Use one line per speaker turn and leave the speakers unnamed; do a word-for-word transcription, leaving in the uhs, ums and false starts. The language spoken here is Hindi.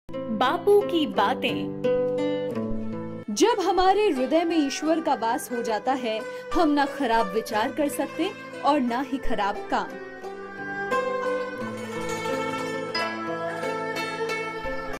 बापू की बातें।
जब हमारे हृदय में ईश्वर का वास हो जाता है, हम ना खराब विचार कर सकते और ना ही खराब काम।